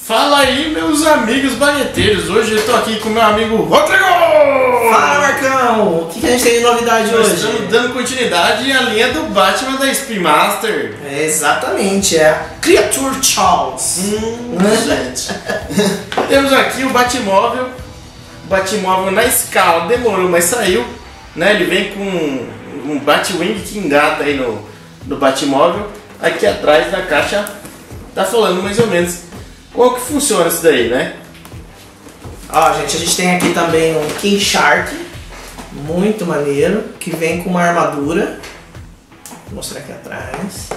Fala aí, meus amigos bagueteiros. Hoje eu tô aqui com meu amigo Rodrigo! Fala, Marcão! O que a gente tem de novidade Nós hoje? estamos dando continuidade à linha do Batman da Spin Master. É, exatamente, é a Creature Charles. Gente. Temos aqui o Batmóvel. O Batmóvel na escala demorou, mas saiu. Né? Ele vem com um Batwing que engata aí no Batmóvel. Aqui atrás da caixa tá falando mais ou menos como que funciona isso daí, né? Ó, gente, a gente tem aqui também um King Shark, muito maneiro, que vem com uma armadura. Vou mostrar aqui atrás.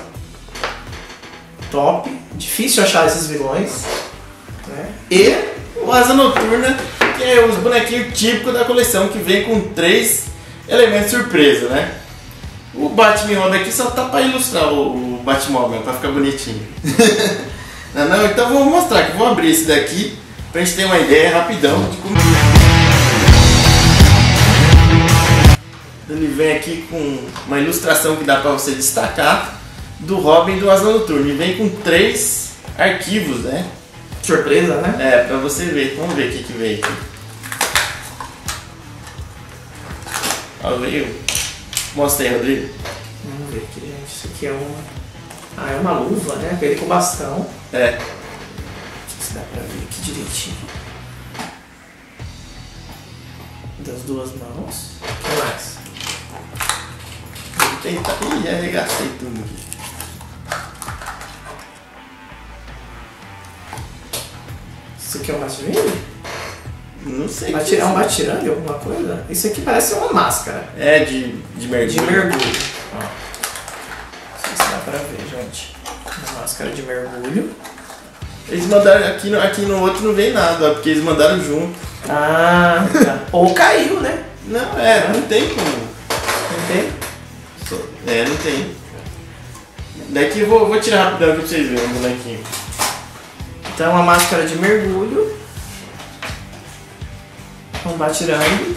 Top, difícil achar esses vilões. Né? E o Asa Noturna, que é os bonequinhos típicos da coleção, que vem com 3 elementos surpresa, né? O Batman aqui só tá para ilustrar o Batmóvel, para ficar bonitinho. Não, então vou mostrar aqui, vou abrir esse daqui pra gente ter uma ideia rapidão de como. Ele vem aqui com uma ilustração que dá pra você destacar do Robin e do Asa Noturna. Ele vem com 3 arquivos, né? Surpresa, né? É, pra você ver. Vamos ver o que veio aqui. Ó, veio. Mostra aí, Rodrigo. Vamos ver aqui, gente. Isso aqui é uma... Ah, é uma luva, né? Ele com bastão. É. Não sei se dá pra ver aqui direitinho. Das 2 mãos. O que mais? Vou tentar. Ih, arregacei tudo aqui. Isso aqui é um batirangue? Não sei. É um batirangue, alguma coisa? Isso aqui parece uma máscara. É, de mergulho. De mergulho. Ó. Não sei se dá pra ver, gente. Uma máscara de mergulho. Eles mandaram aqui no outro não vem nada, ó, porque eles mandaram junto. Ah, tá. Ou caiu, né? Não, não tem como. Não tem? Não tem. Daqui eu vou tirar rapidão aqui pra vocês verem o bonequinho. Então é uma máscara de mergulho. Um batirangue.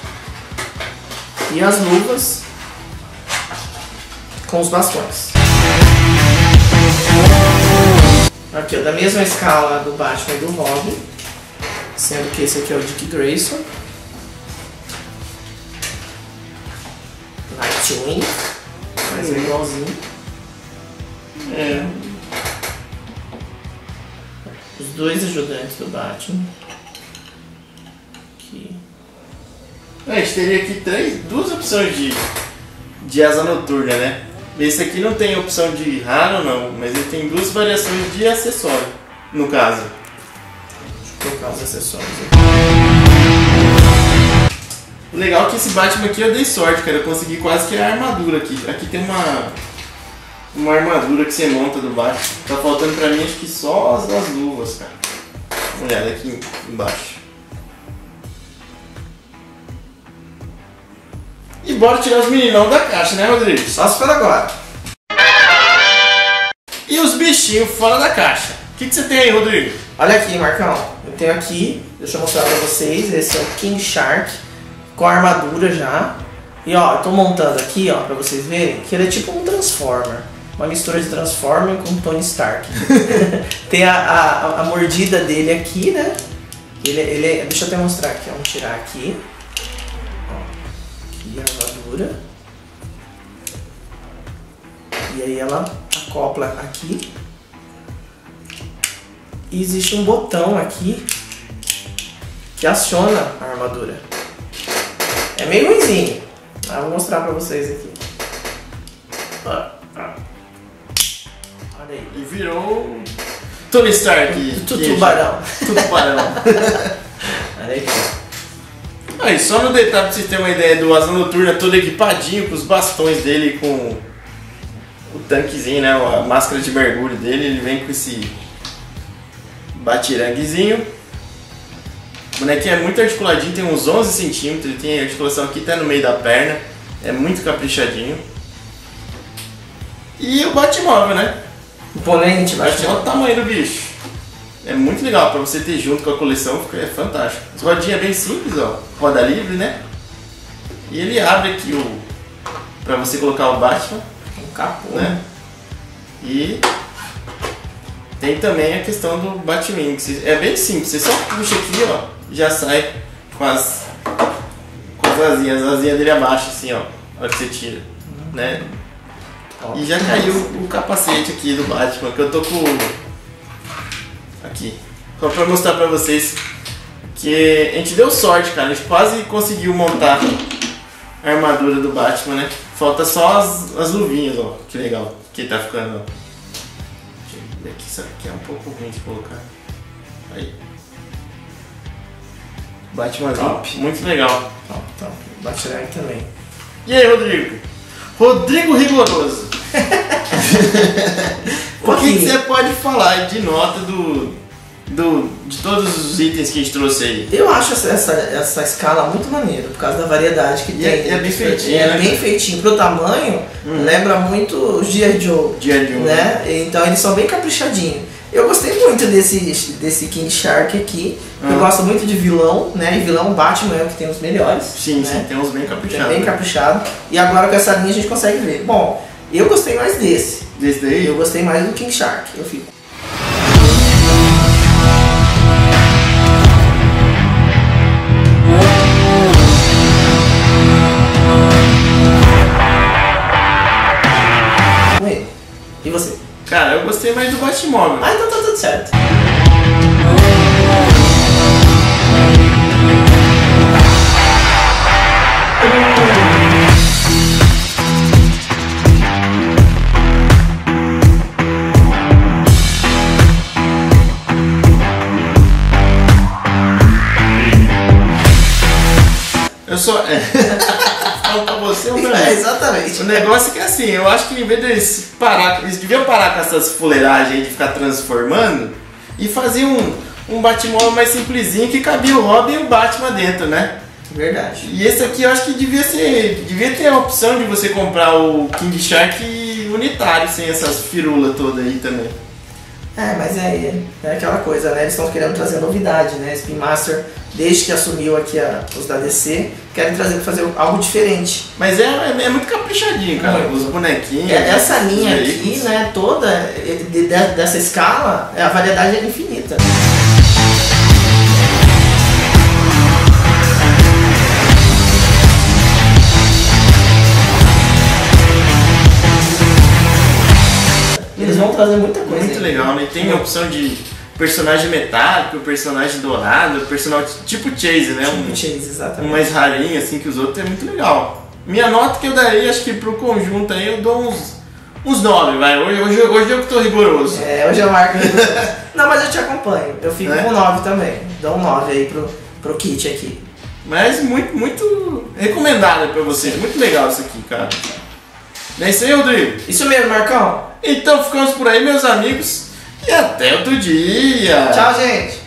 E as luvas com os bastões. Aqui, ó, da mesma escala do Batman e do Robin, sendo que esse aqui é o Dick Grayson. Nightwing, mas é igualzinho. É. Os 2 ajudantes do Batman. Aqui. A gente teria aqui 2 opções de asa noturna, né? Esse aqui não tem opção de raro não, mas ele tem 2 variações de acessório, no caso. Deixa eu colocar os acessórios aqui. O legal é que esse Batman aqui eu dei sorte, cara. Eu consegui quase que a armadura aqui. Aqui tem uma armadura que você monta do Batman. Tá faltando pra mim acho que só as luvas, cara. Dá uma olhada aqui embaixo. E bora tirar os meninão da caixa, né, Rodrigo? Só se for agora. E os bichinhos fora da caixa. O que você tem aí, Rodrigo? Olha aqui, Marcão. Eu tenho aqui, deixa eu mostrar pra vocês. Esse é o King Shark com a armadura já. E ó, eu tô montando aqui, ó, pra vocês verem que ele é tipo um Transformer. Uma mistura de Transformer com Tony Stark. Tem a mordida dele aqui, né? Deixa eu até mostrar aqui, ó. Vamos tirar aqui. E a armadura. E aí ela acopla aqui. E existe um botão aqui que aciona a armadura. É meio ruimzinho. Vou mostrar pra vocês aqui. Olha aí. E virou Tony Stark. Tubarão. Tubarão. Olha aí. Aí, só no detalhe pra vocês terem uma ideia do Asa Noturna todo equipadinho, com os bastões dele, com o tanquezinho, né, a máscara de mergulho dele, ele vem com esse batiranguezinho. O bonequinho é muito articuladinho, tem uns 11 centímetros, ele tem articulação aqui até no meio da perna, é muito caprichadinho. E o Batmóvel, né? Imponente, Olha o tamanho do bicho. É muito legal pra você ter junto com a coleção, é fantástico. As rodinhas bem simples, ó, roda livre, né? E ele abre aqui pra você colocar o Batman, um capô, né? E tem também a questão do Batwing. É bem simples, você só puxa aqui, ó, já sai com as asinhas dele abaixo, assim, ó, a hora que você tira, né? E já caiu o capacete aqui do Batman, que eu tô com... Aqui, só pra mostrar pra vocês que a gente deu sorte, cara, a gente quase conseguiu montar a armadura do Batman, né? Falta só as luvinhas, ó, que legal que tá ficando, ó. Deixa eu ver aqui, isso aqui é um pouco ruim de colocar. Aí. Batmanzinho, muito legal. Top. Batman também. E aí, Rodrigo? Rodrigo Rigoroso. O que você pode falar de nota de todos os itens que a gente trouxe aí? Eu acho essa escala muito maneira, por causa da variedade que tem. É bem feitinho. É bem feitinho. Pro tamanho, lembra muito os G.I. Joe. Né? Então eles são bem caprichadinhos. Eu gostei muito desse King Shark aqui. Eu gosto muito de vilão, né? E vilão Batman é o que tem os melhores. Sim, né? sim, tem uns bem caprichados. Bem caprichado. E agora com essa linha a gente consegue ver. Bom, eu gostei mais desse. Desse daí? Eu gostei mais do King Shark. Eu fico. E você? Cara, eu gostei mais do Batmóvel. Ah, então tá tudo certo. Eu só... Falo pra você ou pra mim? Exatamente. O negócio é que assim, eu acho que em vez deles parar, eles deviam parar com essas fuleiragens aí de ficar transformando e fazer um Batmóvel mais simplesinho que cabia o Robin e o Batman dentro, né? Verdade. E esse aqui eu acho que devia ter a opção de você comprar o King Shark unitário, sem essas firulas todas aí também. Mas é aquela coisa, né? Eles estão querendo trazer novidade, né? Spin Master, desde que assumiu aqui os da DC, querem fazer algo diferente. Mas é muito caprichadinho, cara. Os bonequinhos. Essa linha aqui, né? Toda dessa escala, a variedade é infinita. Eles vão trazer muita coisa. Muito legal, né? Tem a opção de personagem metálico, personagem dourado, personagem tipo Chase, né? Tipo Chase, exatamente. Um mais rarinho assim que os outros, é muito legal. Minha nota que eu daria, acho que pro conjunto aí, eu dou uns 9, vai. Hoje eu que tô rigoroso. Hoje eu marco rigoroso. Não, mas eu te acompanho. Eu fico com 9 também. Dou um 9 aí pro kit aqui. Mas muito recomendado pra vocês. Muito legal isso aqui, cara. É isso aí, Rodrigo? Isso mesmo, Marcão. Então ficamos por aí, meus amigos. E até outro dia. Tchau, gente.